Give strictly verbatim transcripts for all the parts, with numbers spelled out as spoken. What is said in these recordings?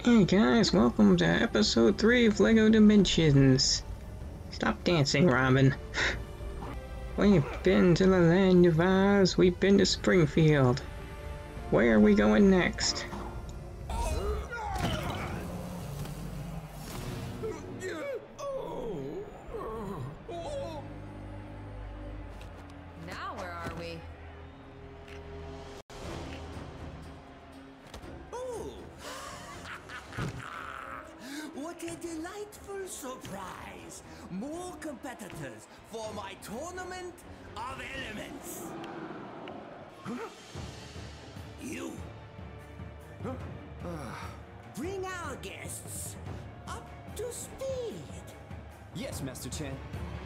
Hey guys, welcome to episode three of LEGO Dimensions. Stop dancing, Robin. We've been to the land of Oz, we've been to Springfield. Where are we going next? Now where are we? What a delightful surprise! More competitors for my tournament of elements! Huh? You! Huh? Bring our guests up to speed! Yes, Master Chen.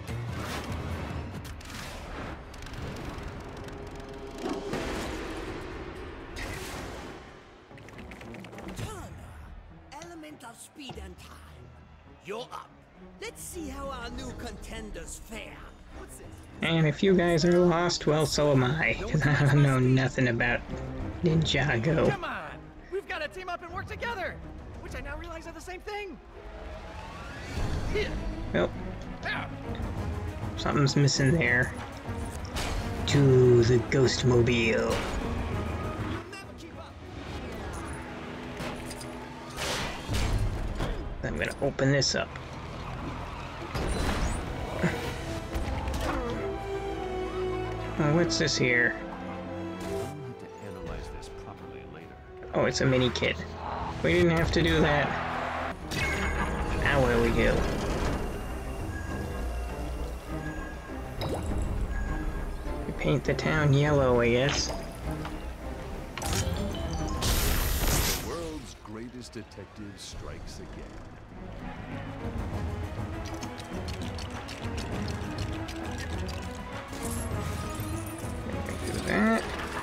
Element of speed and time. You're up. Let's see how our new contenders fare. What's it? And if you guys are lost, well, so am I, because I don't know nothing about Ninjago. Come on! We've got to team up and work together! Which I now realize are the same thing! Well, something's missing there. To the Ghostmobile. I'm gonna open this up. Oh, what's this here? I'll need to analyze this properly later. Oh, it's a mini kit. We didn't have to do that. Now what do we do? We paint the town yellow, I guess. The world's greatest detective strikes again. Do that.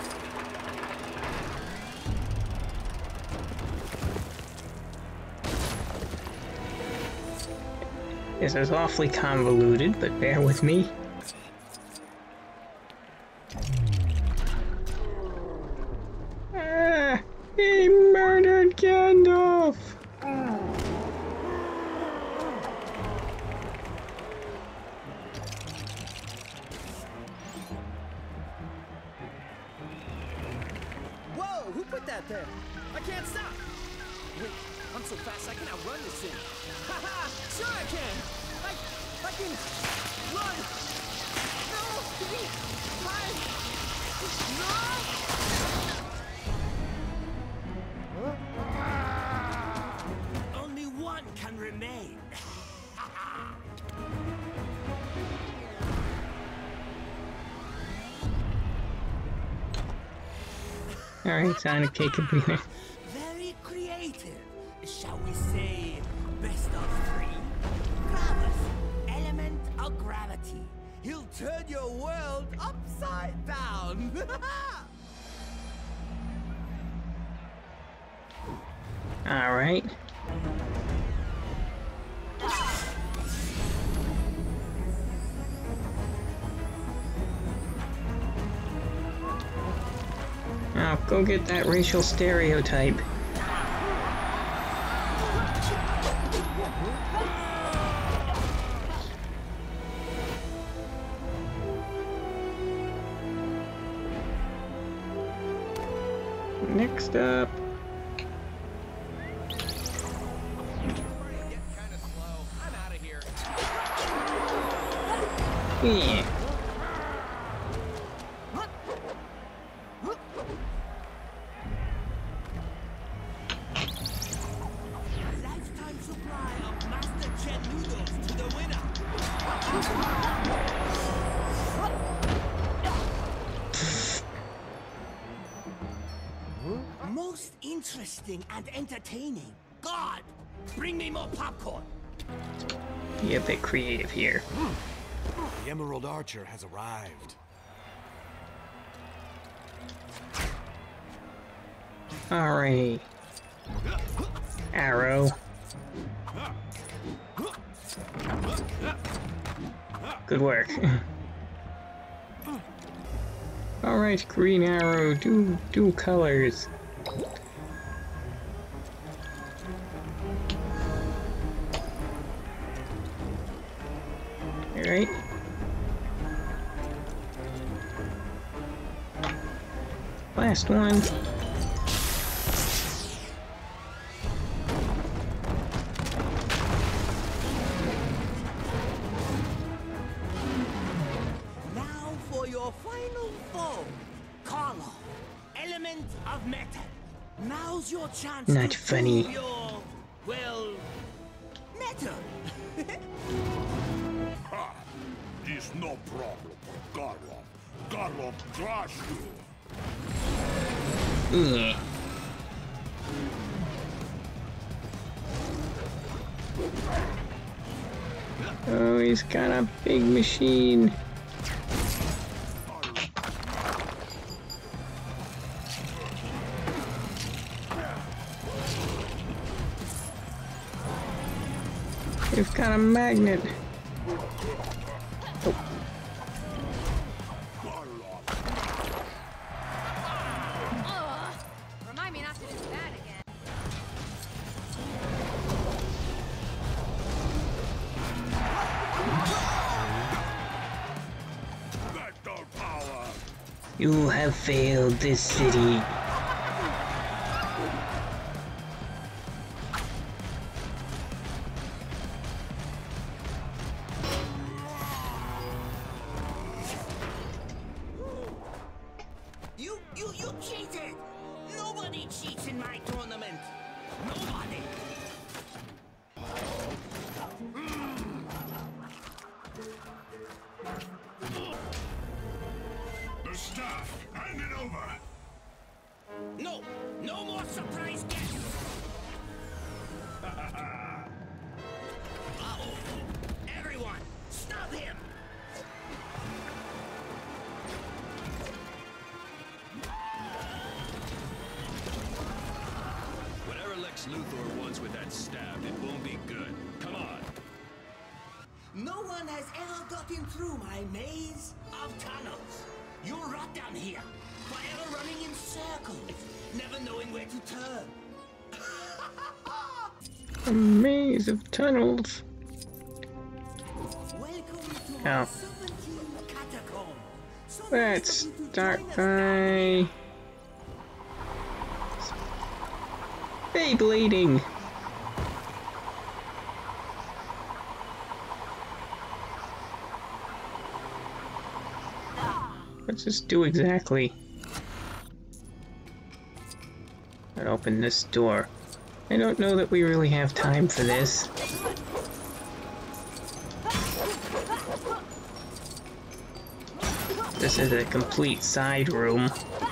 This is awfully convoluted, but bear with me. Ah! He murdered Gandalf! Whoa! Who put that there? I can't stop! Wait, I'm so fast I can outrun this thing! Haha! Sure I can! I... I can... run! No! I... No! Only one can remain. Alright, Sonic, take a breather. Very creative. Shall we say best of three? Gravus, element of gravity. He'll turn your world upside down. Alright. Now, go get that racial stereotype. Next up. I'm out of here. Yeah. Lifetime supply of Master Chen noodles to the winner. Most interesting and entertaining. God, bring me more popcorn. Be a bit creative here. The Emerald Archer has arrived. Alright. Arrow. Good work. Alright, green arrow, do do colors. right? Last one. Now for your final foe, Carlo, element of metal. Now's your chance Not to funny. prove your, well, metal. Ha! It's no problem, Carlo. Carlo crush you. Yeah. Oh, he's got a big machine. He's got a magnet. Oh. Remind me not to do that again. Metal power. You have failed this city. You, you, you cheated! Nobody cheats in my tournament! Nobody! The staff, hand it over. No! No more surprise guests! Uh-oh. Everyone, stop him! Whatever Lex Luthor wants with that staff, it won't be good. Come on. No one has ever gotten through my maze of tunnels. You'll rot down here, forever running in circles, never knowing where to turn. A maze of tunnels. Welcome to my Ow. serpentine catacomb. So Let's nice of you to start join us down by Beyblading. What's this do exactly? I'll open this door. I don't know that we really have time for this. This is a complete side room.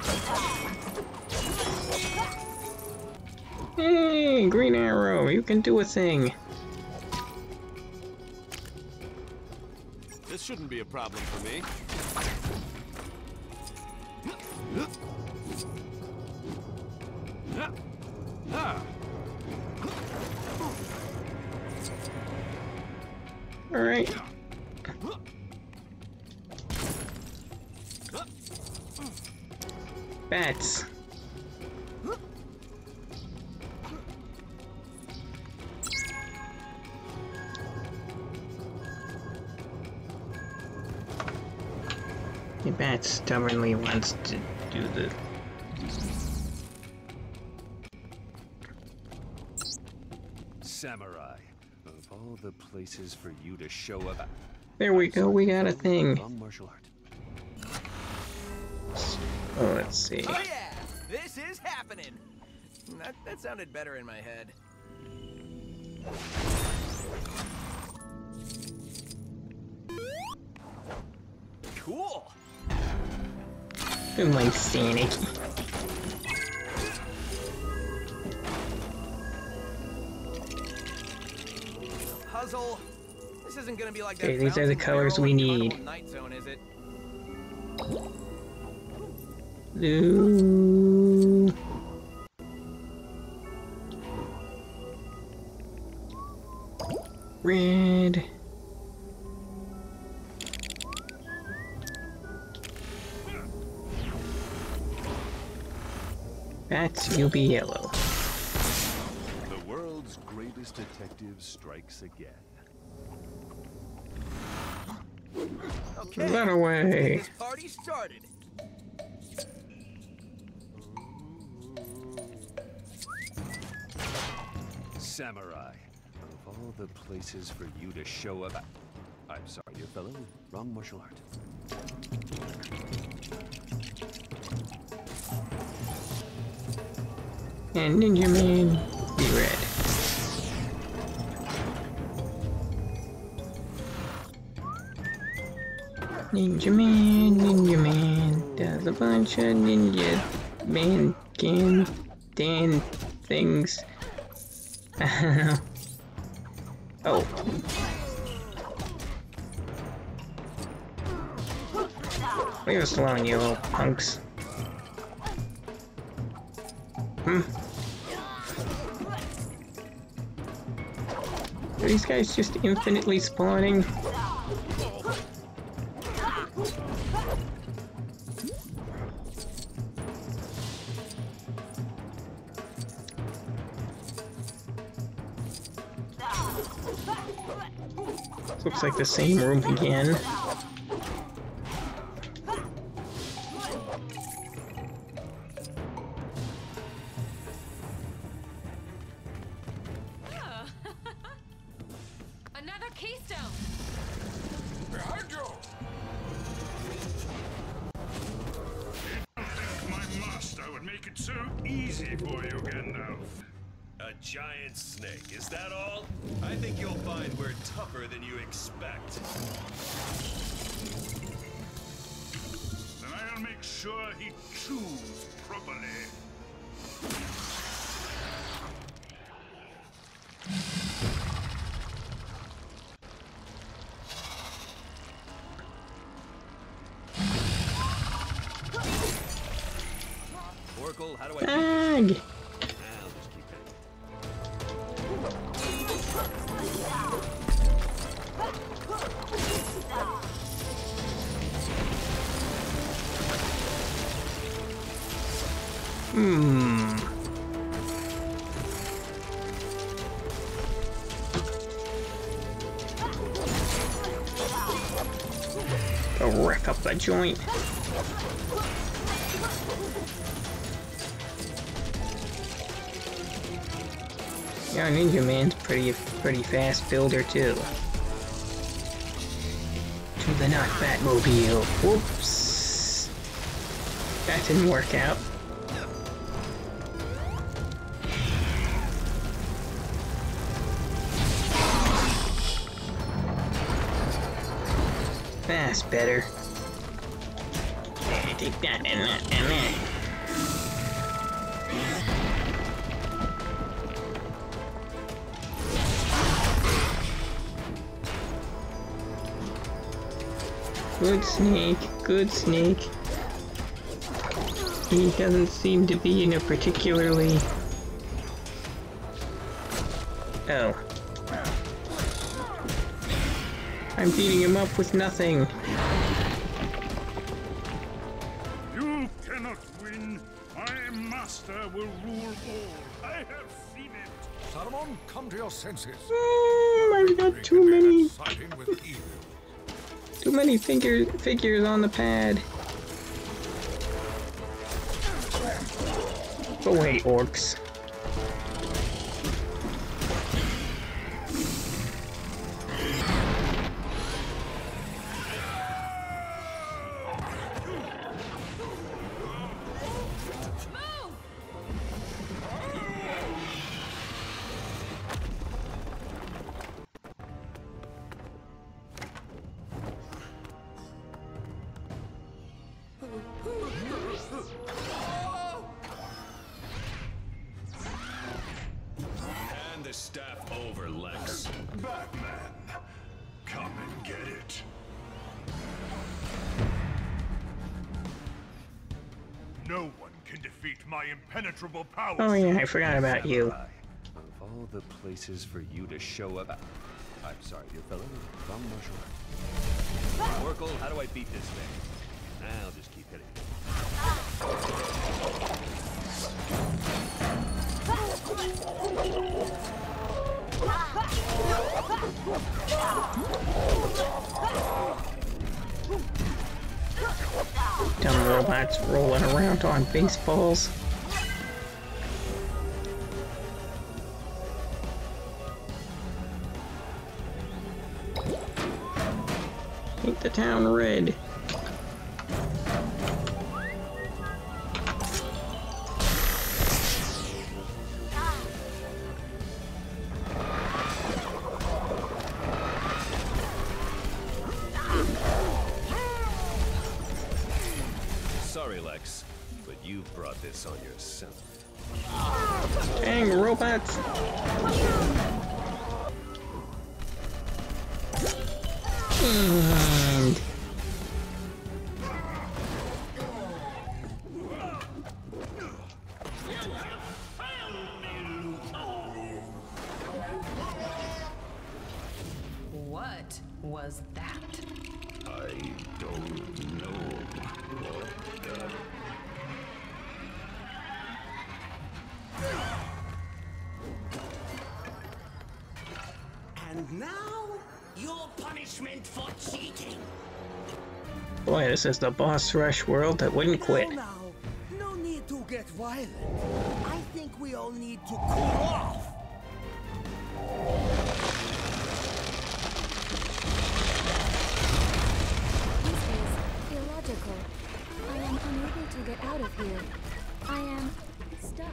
Hey, Green Arrow, you can do a thing. This shouldn't be a problem for me. Alright. Bats. The bat stubbornly wants to do the... Samurai. Of all the places for you to show up. There we go, we got a thing. Long martial art. Oh, let's see. Oh yeah, this is happening. That, that sounded better in my head. Cool. Good like Sonic. Puzzle. This isn't gonna be like that. Okay, these are the Fountain colors Barrel we in need. Carnival Night Zone, is it? Blue. Red. Bats, you'll be yellow. The world's greatest detective strikes again. Okay. Run away. This party started. Samurai. Of all the places for you to show up... I'm sorry, dear fellow. Wrong martial art. And Ninja Man, be red. Ninja Man, Ninja Man, does a bunch of ninja man can dan things. I don't know. Oh. Leave us alone, you little punks. Hmm. Are these guys just infinitely spawning? Looks like the same room again. Another keystone. Behind you! You don't think my master would make it so easy for you, Gandalf? A giant snake, is that all? I think you'll find we're tougher than you expect. Then I'll make sure he chews properly. Oracle, how do I... Ag! I'll just keep it. Hmm. Go wreck up the joint. Yeah, Ninja Man's pretty pretty fast builder too. To the not Batmobile. Whoops. That didn't work out. That's better. Yeah, take that and that and that. Good snake, good snake. He doesn't seem to be in a particularly... Oh. I'm beating him up with nothing. You cannot win. My master will rule all. I have seen it. Saruman, come to your senses. Mm, I've got too many, Siding with evil. too many figures, figures on the pad. Go away, orcs. Hand the staff over, Lex. Batman, come and get it. No one can defeat my impenetrable powers. Oh yeah, I forgot about you. Samurai. Of all the places for you to show up... I'm sorry, dear fellow. Wrong martial art. Oracle, how do I beat this thing? I'll just keep hitting it. robots rolling around on baseballs. Paint the town red. Sorry, Lex, but you brought this on yourself. Dang, robots! And... What was that? I don't know. And now, your punishment for cheating. Boy, this is the boss rush world that wouldn't quit. Now, now, no need to get violent. I think we all need to cool off. This is illogical. I am unable to get out of here. I am stuck.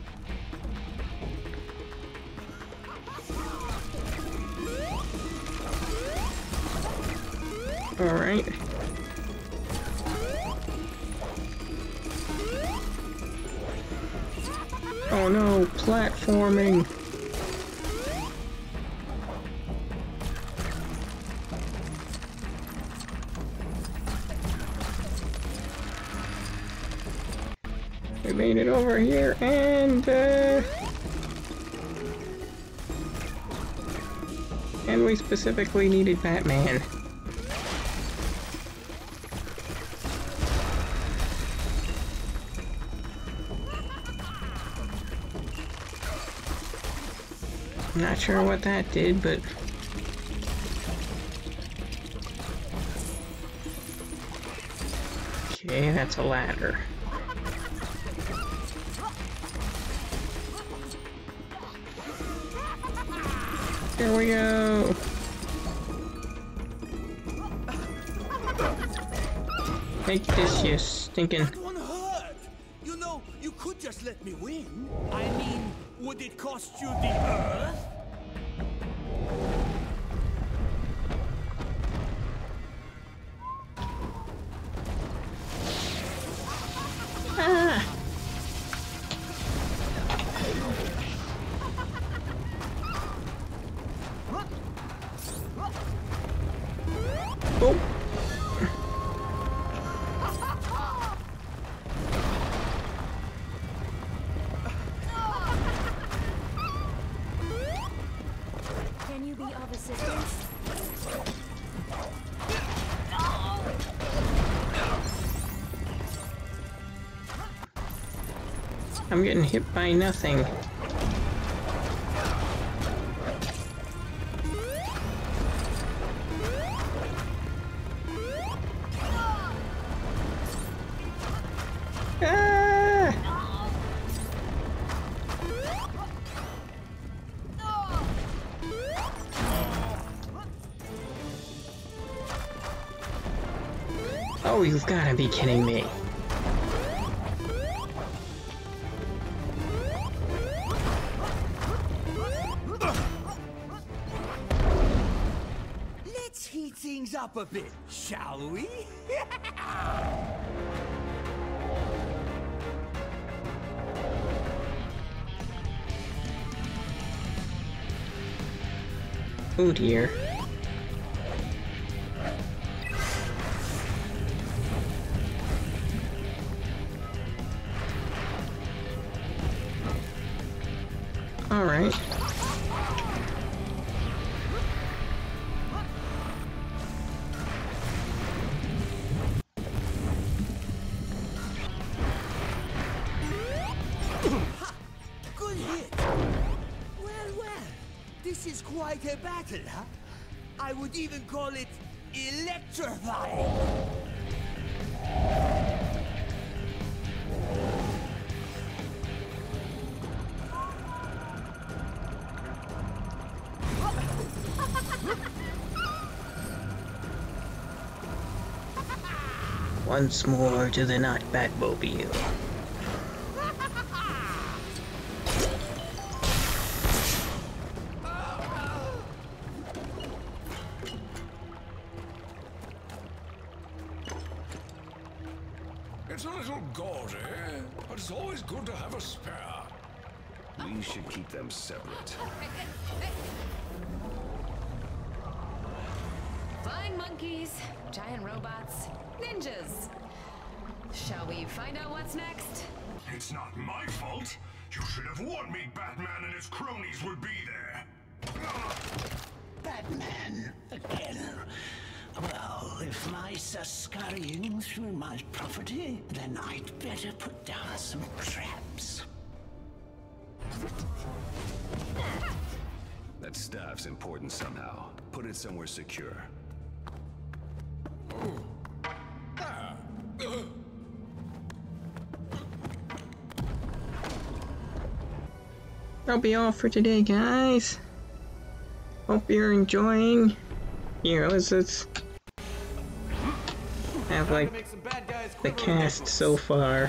All right. Oh no, platforming. We made it over here, and uh, and we specifically needed Batman. Not sure what that did, but okay, that's a ladder. Here we go. Take this, you stinking. That one hurt. You know, you could just let me win. I mean, would it cost you the Earth? Ah. Oh. Can you be of assistance? I'm getting hit by nothing. Ah! Oh, you've got to be kidding me. Let's heat things up a bit, shall we? Oh dear. All right. Good hit. Well, well, this is quite a battle, huh? I would even call it electrifying. once more to the not Batmobile. It's a little gaudy, but it's always good to have a spare. We should keep them separate. Flying monkeys, giant robots, ninjas. Shall we find out what's next? It's not my fault. You should have warned me Batman and his cronies would be there. Batman, again. Well, if mice are scurrying through my property, then I'd better put down some traps. That staff's important somehow. Put it somewhere secure. That'll be all for today, guys. Hope you're enjoying. Here, let's let's have like the cast so far.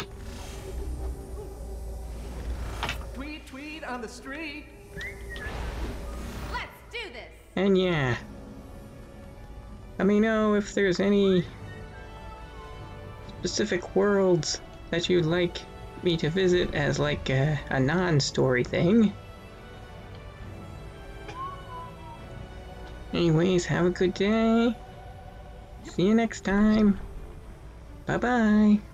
Tweet, tweet on the street. Let's do this. And yeah, let me know if there's any specific worlds that you'd like me to visit as like a, a non-story thing. Anyways, have a good day. See you next time. Bye-bye.